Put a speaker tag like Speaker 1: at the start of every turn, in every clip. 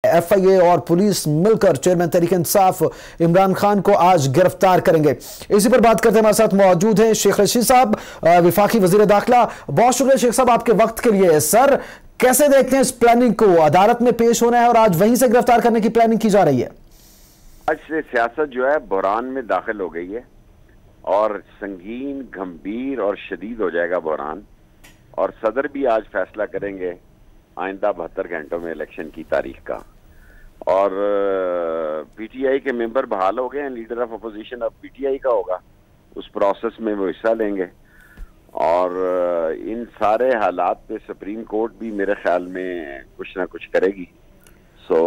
Speaker 1: FIA اور police مل کر چیئرمین تحریک انصاف عمران خان کو آج گرفتار کریں گے. اسی پر بات کرتے ہیں. ہمارے ساتھ موجود ہیں شیخ رشید صاحب, وفاقی وزیر داخلہ. بہت شکریہ شیخ صاحب آپ کے وقت کے لیے. سر, کیسے دیکھتے ہیں اس پلاننگ کو؟ عدالت میں پیش ہونا ہے اور آج وہیں سے گرفتار کرنے کی پلاننگ کی جا رہی ہے.
Speaker 2: آج سے سیاست جو ہے بحران میں داخل ہو گئی ہے اور سنگین, گھمبیر اور شدید ہو جائے گا بحران. اور صدر بھی آج فیصلہ کریں گے آئندہ 72 گھنٹوں میں الیکشن کی تاریخ کا. اور PTI کے ممبر بحال ہو گئے ہیں. لیڈر آف اپوزیشن اب PTI کا ہوگا, اس پروسیس میں وہ حصہ لیں گے. اور ان سارے حالات پہ سپریم کورٹ بھی میرے خیال میں کچھ نہ کچھ کرے گی. سو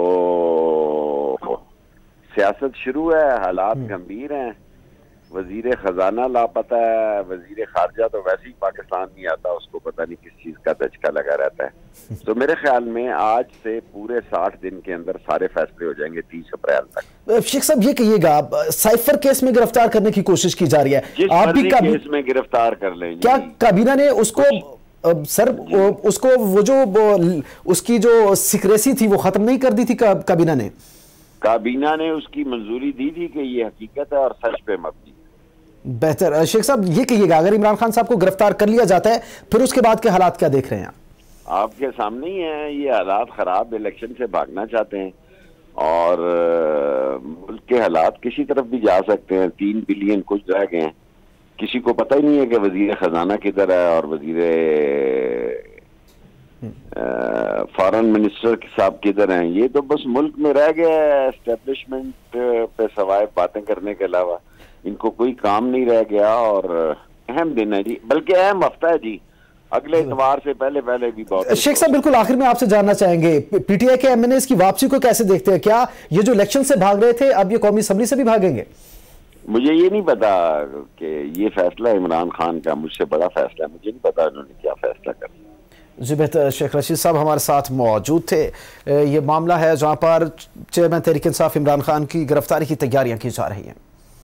Speaker 2: سیاست شروع ہے, حالات گھمبیر ہیں. وزیر خزانہ لاپتہ ہے, وزیر خارجہ تو ویسے ہی پاکستان نہیں آتا, اس کو پتہ نہیں کس چیز کا دھچکا لگا رہتا ہے. تو میرے خیال میں آج سے پورے 60 دن کے اندر سارے فیصلے ہو جائیں گے 30 اپریل تک.
Speaker 1: شیخ صاحب یہ کہیے گا, سائفر کیس میں گرفتار کرنے کی کوشش کی جا رہی ہے,
Speaker 2: آپ بھی کیس میں گرفتار کر لیں.
Speaker 1: کیا کابینہ نے اس کو سر اس کو وہ جو اس کی جو سیکریسی تھی وہ ختم نہیں کر دی تھی کابینہ نے؟
Speaker 2: کابینہ نے اس کی منظوری دی تھی کہ یہ حقیقت ہے اور سچ پہ مبنی.
Speaker 1: بہتر. شیخ صاحب یہ کہیے گا, اگر عمران خان صاحب کو گرفتار کر لیا جاتا ہے پھر اس کے بعد کے حالات کیا دیکھ رہے ہیں؟
Speaker 2: آپ کے سامنے ہی ہیں, یہ حالات خراب, الیکشن سے بھاگنا چاہتے ہیں اور ملک کے حالات کسی طرف بھی جا سکتے ہیں. 3 بلین کچھ رہ گئے ہیں. کسی کو پتہ ہی نہیں ہے کہ وزیر خزانہ کدھر ہے اور وزیر فارن منسٹر صاحب کدھر ہیں. یہ تو بس ملک میں رہ گیا ہے اسٹیبلشمنٹ پہ سوائے باتیں کرنے کے علاوہ. ان کو کوئی کام نہیں رہ گیا اور اہم دن ہے جی, بلکہ اہم ہفتہ ہے جی. اگلے اتوار سے پہلے بھی بہت.
Speaker 1: شیخ صاحب بالکل آخر میں آپ سے جاننا چاہیں گے, PTI کے MNAs کی واپسی کو کیسے دیکھتے ہیں؟ کیا یہ جو الیکشن سے بھاگ رہے تھے اب یہ قومی اسمبلی سے بھی بھاگیں گے؟
Speaker 2: مجھے یہ نہیں پتا کہ یہ فیصلہ عمران خان کا مجھ سے بڑا فیصلہ ہے. مجھے نہیں پتا انہوں نے کیا فیصلہ کرنا.
Speaker 1: جی بہتر. شیخ رشید صاحب ہمارے ساتھ موجود تھے. یہ معاملہ ہے جہاں پر چیئرمین تحریک انصاف عمران خان کی گرفتاری کی تیاریاں کی جا رہی ہیں.